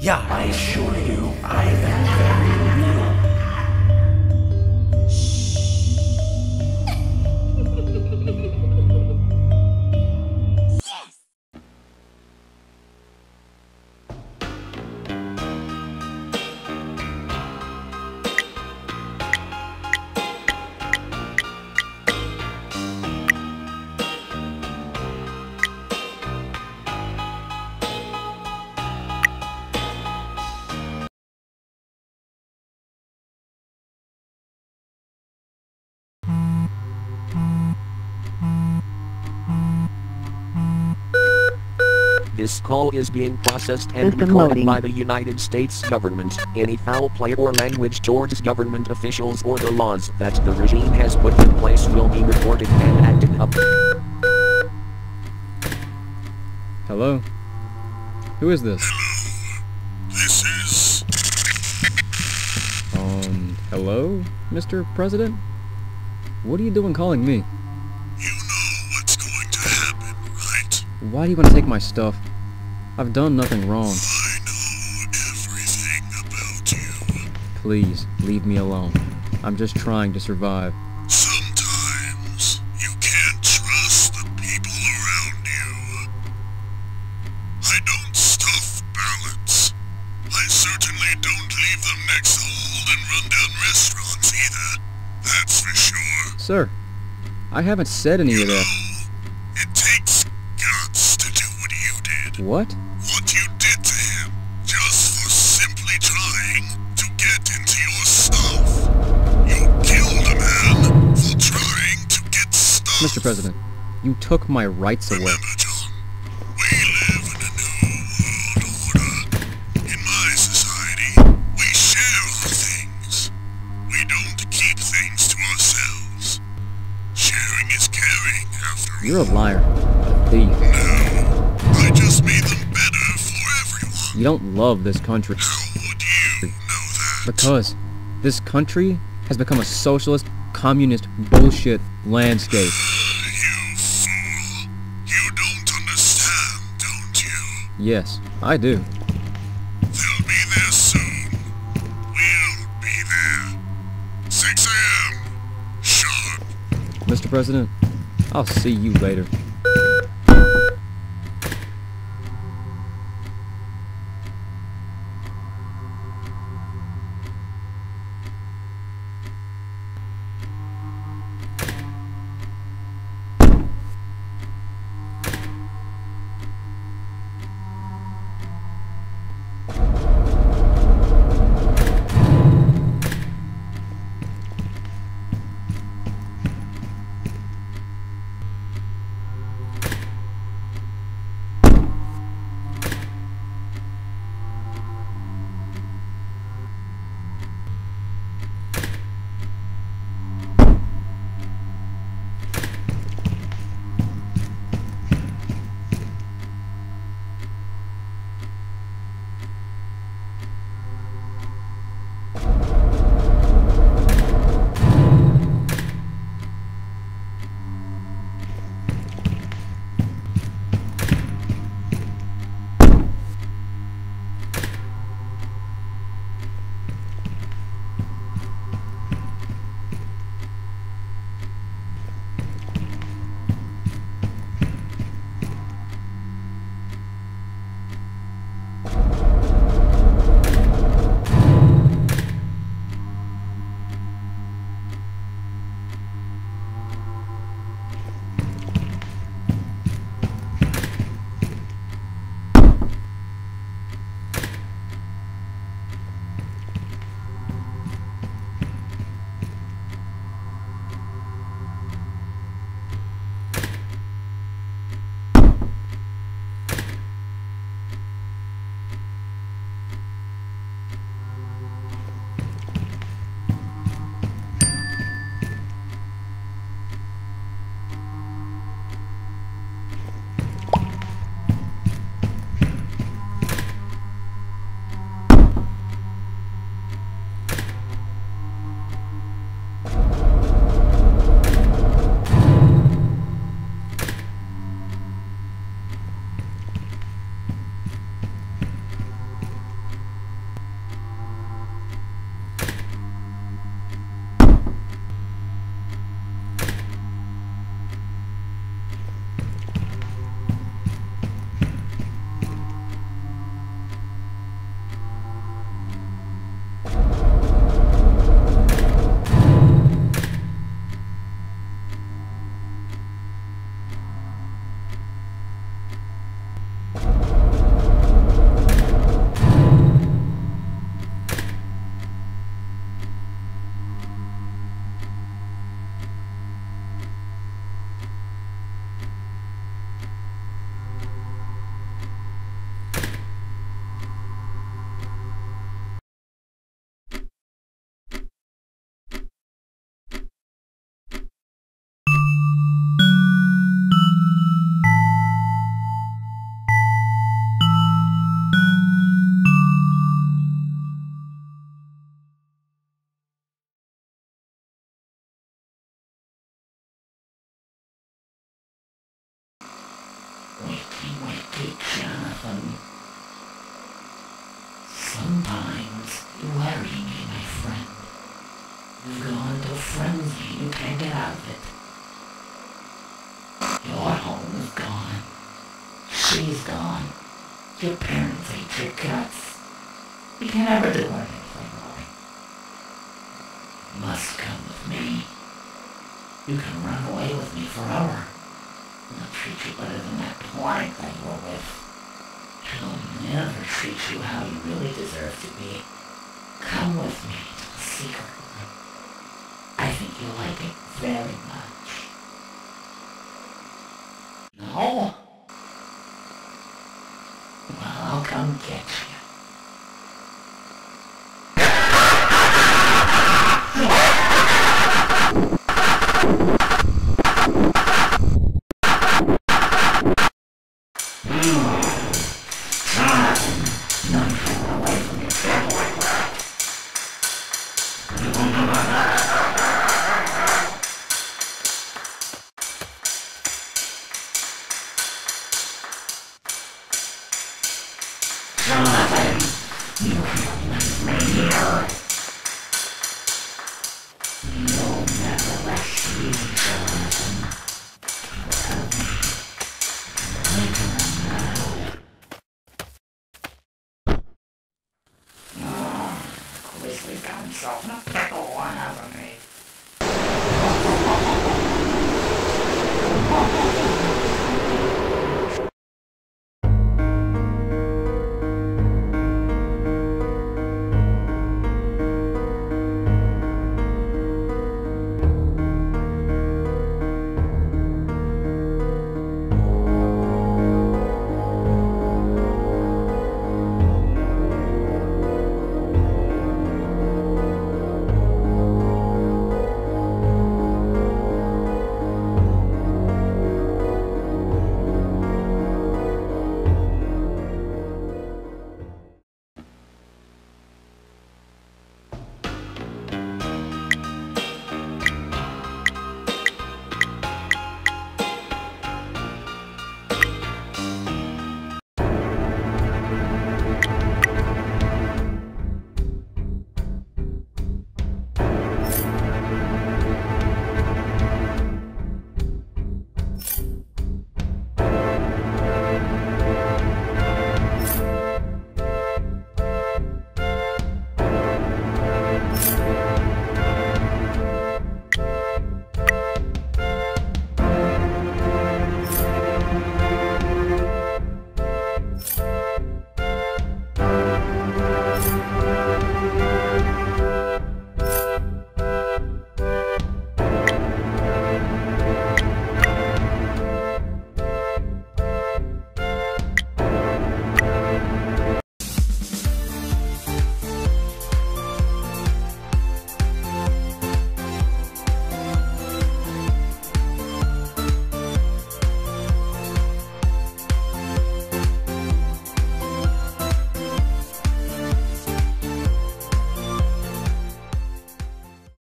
Yeah, I assure you, I am very real. This call is being processed and System recorded loading. by the United States government. Any foul play or language towards government officials or the laws that the regime has put in place will be reported and acted up. Hello? Who is this? This is... Hello, Mr. President? What are you doing calling me? You know what's going to happen, right? Why do you want to take my stuff? I've done nothing wrong. I know everything about you. Please, leave me alone. I'm just trying to survive. Sometimes you can't trust the people around you. I don't stuff ballots. I certainly don't leave them next to old and run-down restaurants either. That's for sure. Sir, I haven't said any of that. It takes guts to do what you did. What? What you did to him, just for simply trying to get into your stuff. You killed a man for trying to get stuff. Mr. President, you took my rights away. Remember, John, we live in a new world order. In my society, we share our things. We don't keep things to ourselves. Sharing is caring, after all. You're a liar. A thief. No, I just made them better for everyone. You don't love this country. How would you know that? Because this country has become a socialist, communist bullshit landscape. You fool. You don't understand, don't you? Yes, I do. They'll be there soon. We'll be there. 6 a.m. Sharp. Mr. President, I'll see you later. often. Sometimes you worry me, my friend. You've gone into a frenzy and you can't get out of it. Your home is gone. She's gone. Your parents hate your guts. You can never do anything right. You must come with me. You can run away with me forever. I'll treat you better than that plank that you were with. She'll never treat you how you really deserve to be. Come with me to the secret room. I think you'll like it very much. No? Well, I'll come get you. Grizzly got himself in a pickle, hasn't he?